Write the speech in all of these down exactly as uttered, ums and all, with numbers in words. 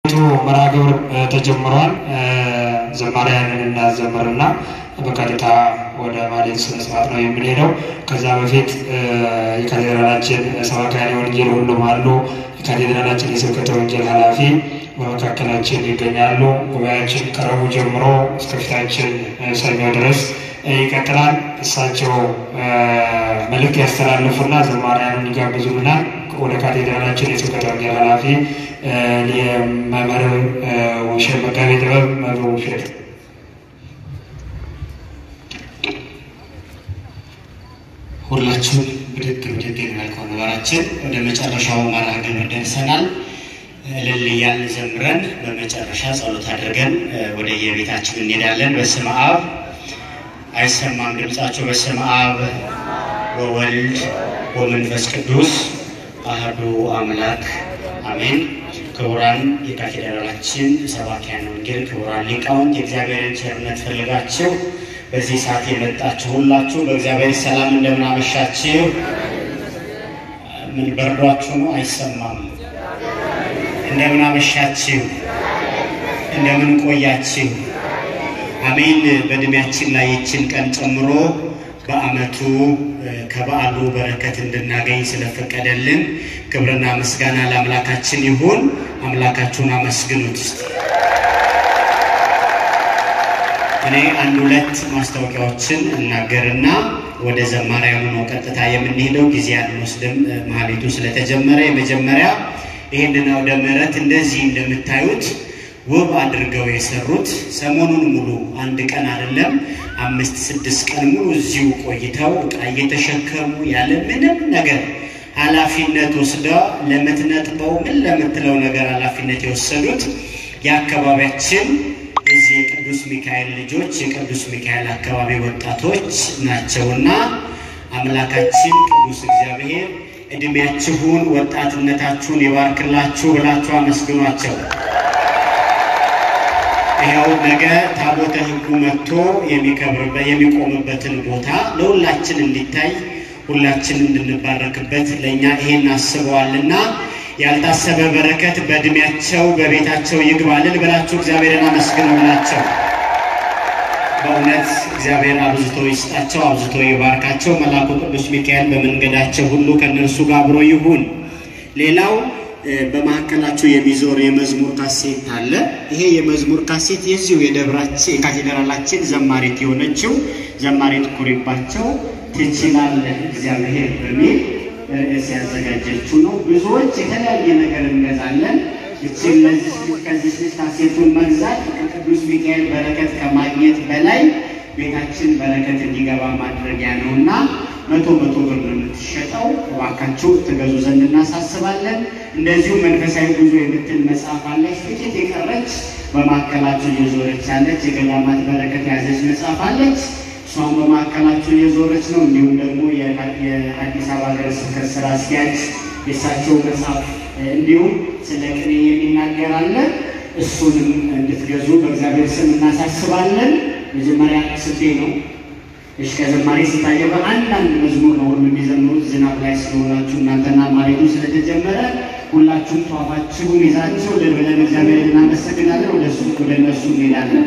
መራግብር ተጀምሯል ዘማሪያንን እናዘምርና በቀጥታ ወደ ማለት ስነስርዓት ነው የምንሄደው ከዛ በፊት የካቴድራላችን ሰባካሪ ወንጌል ሁሉም አሉ የካቴድራላችን የስብከተ ወንጌል ኃላፊ በመካከላችን ይገኛሉ ጉባኤያችን ከረቡ ጀምሮ እስከ ፊታችን ሰኞ ድረስ ይቀጥላል እሳቸው መልእክት ያስተላልፉና ዘማሪያንን ይጋብዙልናል ወደ ካቴድራላችን የስብከተ ወንጌል ኃላፊ ለመመር ወሸ መጋቢ ጥበብ መብሩክ ሁላችሁም ብድግ ብድግ ይላልከው ነገራችን ወደ መጨረሻው ማራገን ደርሰናል ለልያን ዘምረን በመጨረሻ ጸሎት አድርገን ወደ የቤታችን እንሄዳለን በስመ አብ አይሰማም ድምጻቸው በስመ አብ ወወልድ ወመንፈስ ቅዱስ አሐዱ አምላክ አሜን ክቡራን የካቴድራላችን ሰባኪያን ወንጌል ክቡራን ሊቃውንት የእግዚአብሔርን ቸርነት ፈልጋችሁ በዚህ ሰዓት የመጣችሁ ሁላችሁ በእግዚአብሔር ሰላም እንደምን አመሻችሁ ምን በርዷችሁ ነው አይሰማም እንደምን አመሻችሁ እንደምን ቆያችሁ አሜን በእድሜያችን ላይ ይችን ቀን ጨምሮ በአመቱ ከበዓሉ በረከት እንድናገኝ ስለፈቀደልን ክብርና ምስጋና ለአምላካችን ይሁን አምላካችሁን አመስግኑት እኔ አንድ ሁለት ማስታወቂያዎችን እናገርና ወደ ዘማሪያኑ ነው ቀጥታ የምንሄደው ጊዜ አንወስድም ማህሌቱ ስለተጀመረ የመጀመሪያ ይሄንን አውደ ምሕረት እንደዚህ እንደምታዩት ውብ አድርገው የሰሩት ሰሞኑን ሙሉ አንድ ቀን አይደለም አምስት ስድስት ቀን ሙሉ እዚሁ ቆይተው እየተሸከሙ ያለ ምንም ነገር ኃላፊነት ወስደው ለምትነጥበው ምን ለምትለው ነገር ኃላፊነት የወሰዱት ያከባቢያችን እዚህ የቅዱስ ሚካኤል ልጆች የቅዱስ ሚካኤል አካባቢ ወጣቶች ናቸውና አምላካችን ቅዱስ እግዚአብሔር እድሜያችሁን ወጣትነታችሁን ይባርክላችሁ ብላችሁ አመስግኗቸው ይሄው ነገ ታቦተ ሕጉ መጥቶ የሚከብርበት የሚቆምበትን ቦታ ለሁላችን እንዲታይ ሁላችን እንድንባረክበት ለኛ ይሄን አስበዋልና ያልታሰበ በረከት በእድሜያቸው በቤታቸው ይግባልን ብላችሁ እግዚአብሔርን አመስግኑላቸው በእውነት እግዚአብሔር አብዝቶ ይስጣቸው አብዝቶ ይባርካቸው መልአኩ ቅዱስ ሚካኤል በመንገዳቸው ሁሉ ከነርሱ ጋር አብሮ ይሁን ሌላው በማከላቸው የሚዞር የመዝሙር ካሴት አለ ይሄ የመዝሙር ካሴት የዚሁ የደብራችን የካቴድራላችን ዘማሪት የሆነችው ዘማሪት ኩሪባቸው ትችላለህ እግዚአብሔር በሚል ሲያዘጋጀችው ነው ብዙዎች የተለያየ ነገር እንገዛለን እቺን ለዚህ ከዚህ ካሴቱን መግዛት ከቅዱስ ሚካኤል በረከት ከማግኘት በላይ ቤታችን በረከት እንዲገባ ማድረጊያ ነውና መቶ መቶ ብር ነው የምትሸጠው ዋካችሁ ተገዙ ዘንድ እናሳስባለን እንደዚሁ መንፈሳዊ ጉዞ የምትል መጽሐፍ አለች ጥቂት የቀረች በማከላችሁ የዞረች አለች የገዳማት በረከት ያዘች መጽሐፍ አለች ሷም በማከላችሁ የዞረች ነው እንዲሁም ደግሞ የአዲስ አበባ ሀገረ ስብከት ስራ አስኪያጅ የሳቸው መጽሐፍ እንዲሁም ስለ ቅኔ የሚናገር አለ እሱንም እንድትገዙ በእግዚአብሔር ስም እናሳስባለን መጀመሪያ ስቴ ነው እሺ ከዘማሪ ሲታየ በአንዳንድ መዝሙር ነው የሚዘምሩት ዝናብ ላይ ስለሆናችሁ እናንተና ማለቱ ስለተጀመረ ሁላችሁም ጧፋችሁን ይዛችሁ ለበለነ እግዚአብሔር እናመሰግናለን ወደ እሱ ወደ እነሱ እንሄዳለን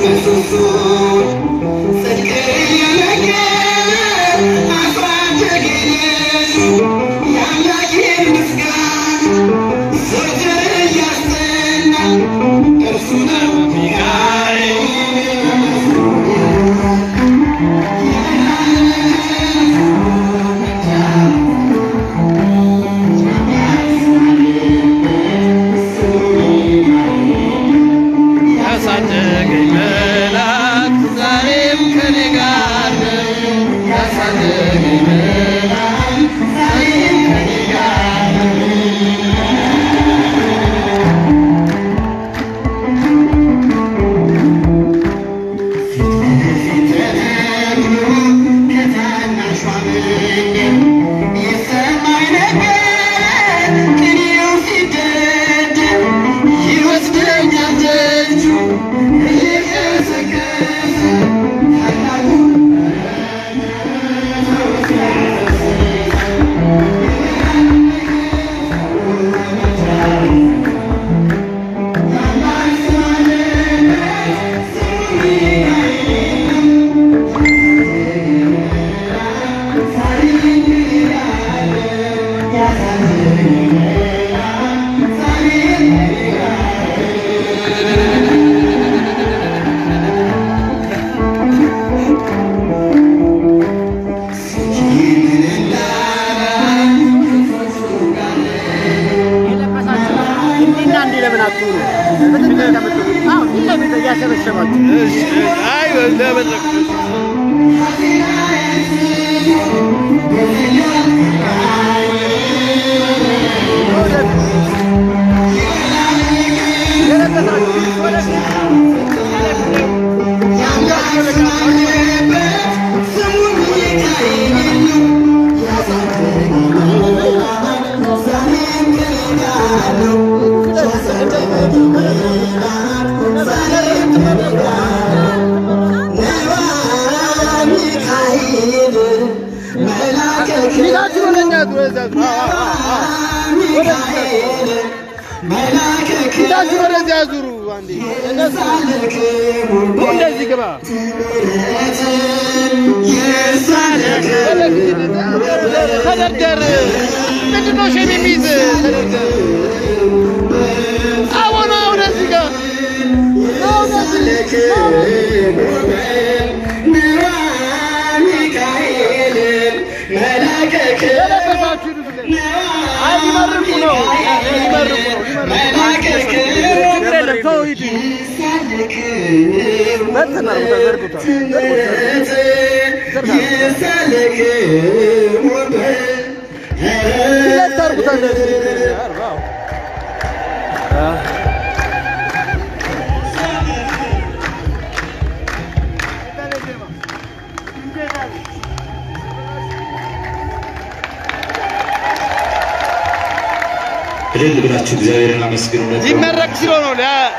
እልል ብላችሁ እግዚአብሔርን አመስግኑለት። ሊመረቅ ሲለው ነው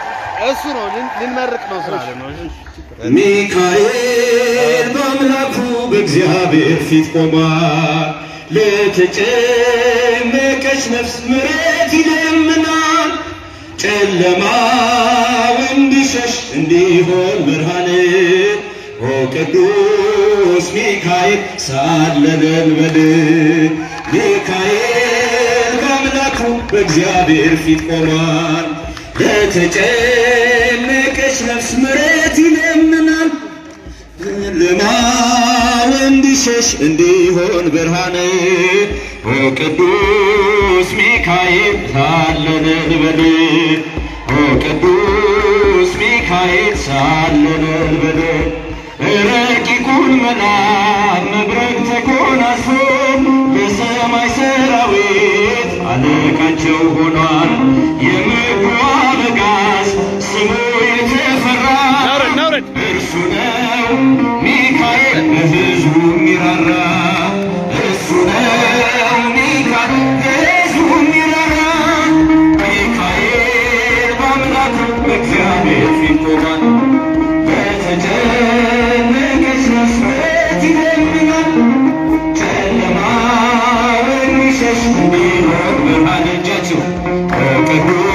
እሱ ነው ልንመርቅ ነው ስላለ ነው። ሚካኤል በአምላኩ በእግዚአብሔር ፊት ቆሟል። ለተጨነቀች ነፍስ ምሕረት ይለምናል። ጨለማው እንዲሸሽ እንዲሆን ብርሃን ኦ ቅዱስ ሚካኤል ሳለለን በል ሚካኤል በአምላኩ በእግዚአብሔር ፊት ቆሟል። ለተጨነቀች ነፍስ ምሕረት ይለምናል። ጨለማው እንዲሸሽ እንዲሆን ብርሃን ኦ ቅዱስ ሚካኤል ሳለለን በል ኦ ቅዱስ ሚካኤል ሳለለን በል ረቂቁን መልአክ መብረቅ ተጎናጽፎ በሰማይ ሰራዊት አለቃቸው ሆኗል። የምድሩ አበጋዝ ስሙ የተፈራ እርሱ ነው ሚካኤል በሕዝቡ የሚራራ እርሱ ነው ሚካኤል በሕዝቡ የሚራራ ሚካኤል በአምላኩ በእግዚአብሔር ፊት ቆሟል። በተጨነቀች ነፍስ ምሕረት ይለምናል። ጨለማው እንዲሸሽ እንዲሆን ብርሃን እጃችሁ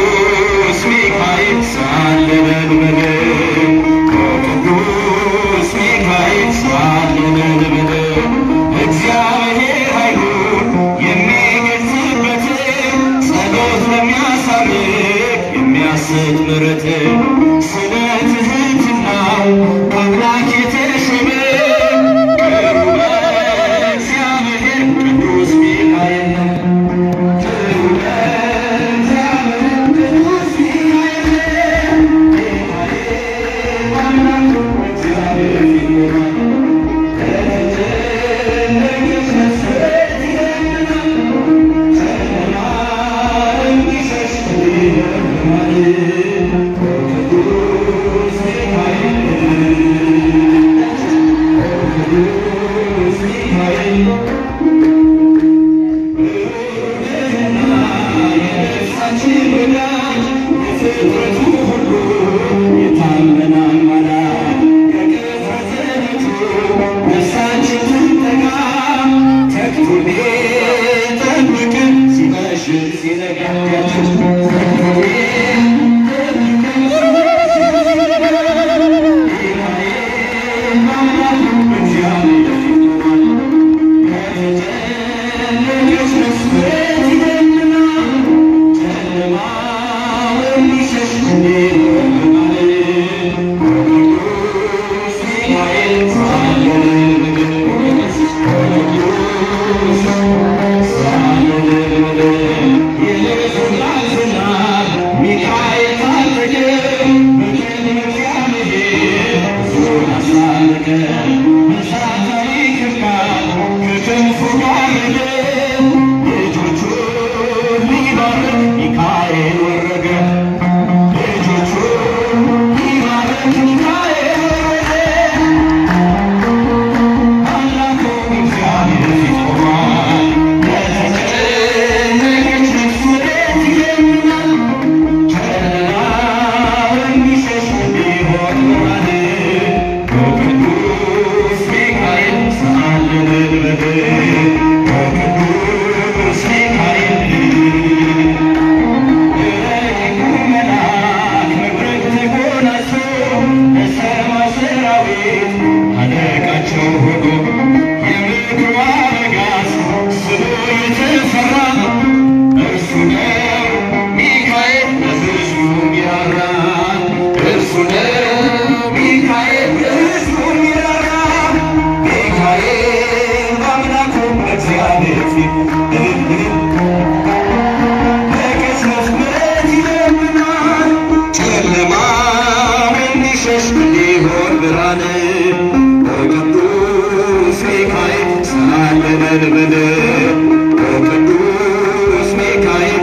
ብርሃን በቅዱስ ሚካኤል ሳለነን በል በቅዱስ ሚካኤል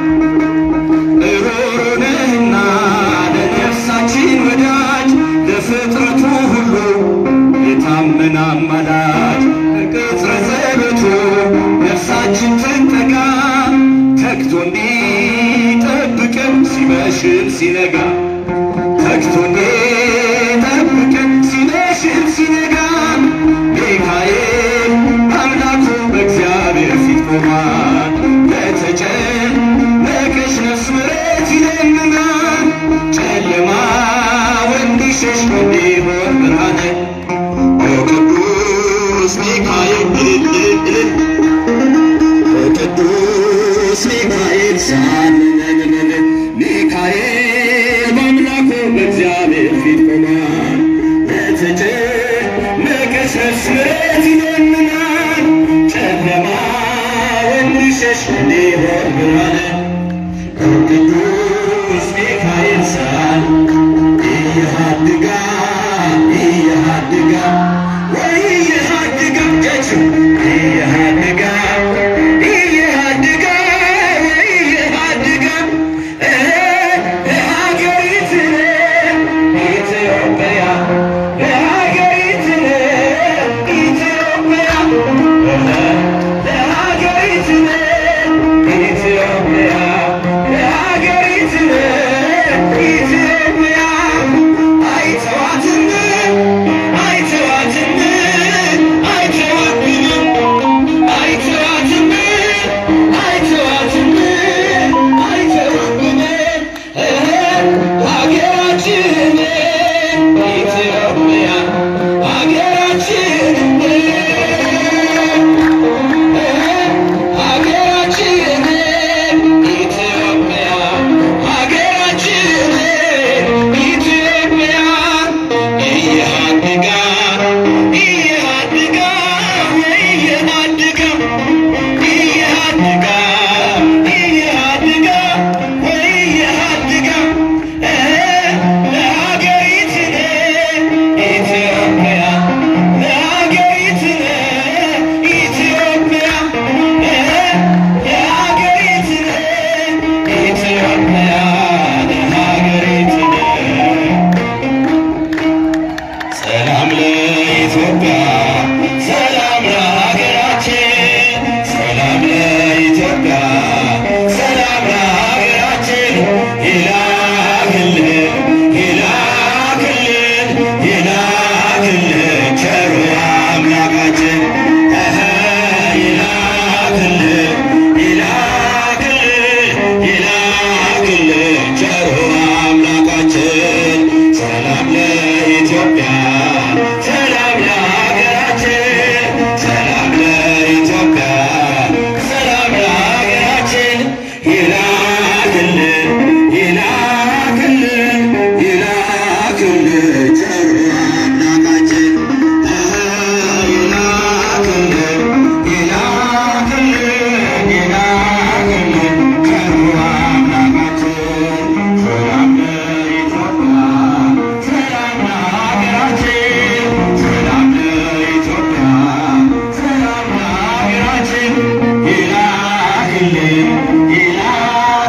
ሩሩንህና ለነፍሳችን ወዳጅ ለፍጥረቱ ሁሉ የታመነ አማላጅ ቅጽረ ዘበቱ ነፍሳችን ትንጠጋ ተግቶ እንዲጠብቀን ሲመሽም ሲነጋ ተግቶ እንዲጠብቀን ሲመሽም ሲነጋ ሚካኤል አምላኩ በእግዚአብሔር ፊት ቆሟል። ለተጨነቀች ነፍስ ምሕረት ይለምናል። ጨለማው እንዲሸሽ እንዲሆን ብርሃን በቅዱስ ሚካኤል በቅዱስ ሚካኤል ሳለነን ሚካኤል በአምላኩ በእግዚአብሔር ፊት ቆሟል። ለተጨነቀች ነፍስ ምሕረት ይለምናል። ጨለማው እንዲሸሽ እንዲሆን ብርሃን በቅዱስ ሚካኤል ሳል ኢየሃድጋ ኢየሃድጋ ወይ ኢየሃድጋ ጀቹ ኢየሃድጋ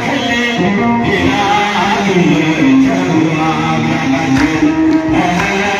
Yeah.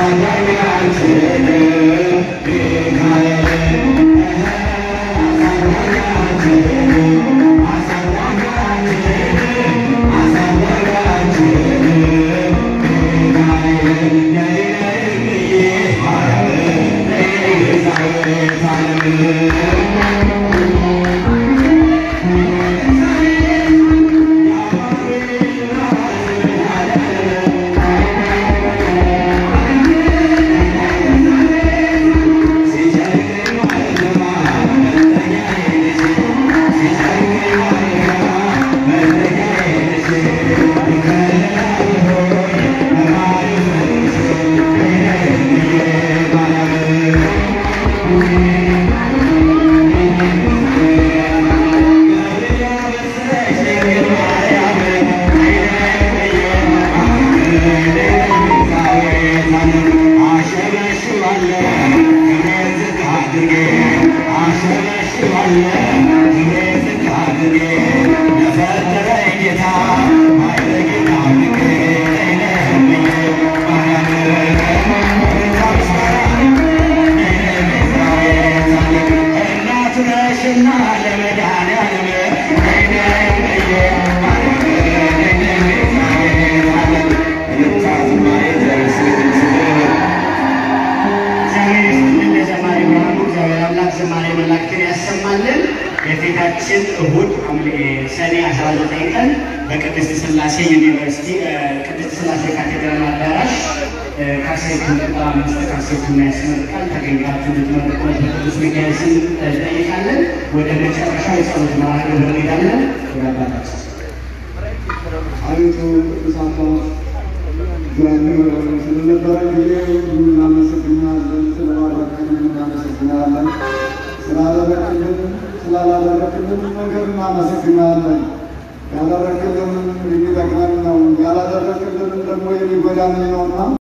የፊታችን እሁድ ሰኔ አስራ ዘጠኝ ቀን በቅድስት ሥላሴ ዩኒቨርሲቲ ቅድስት ሥላሴ ካቴድራል አዳራሽ ካሴቱን አምስት ካሴቱን ያስመርቃል። ተገኝታችሁ እንድትመርቁት በቅዱስ ሚካኤል ስም እንጠይቃለን። ወደ መጨረሻው የጸሎት መርሃ ግብር እንሄዳለን። ወደ አባታችን አቤቱ ቅዱሳት ስለነበረ ጊዜ እናመሰግናለን። ስለባረከን እናመሰግናለን። ስላደረክልን ስላላደረክልን ነገር እናመሰግናለን። ያደረክልን የሚጠቅመን ነው፣ ያላደረክልን ደግሞ የሚጎዳን ነውና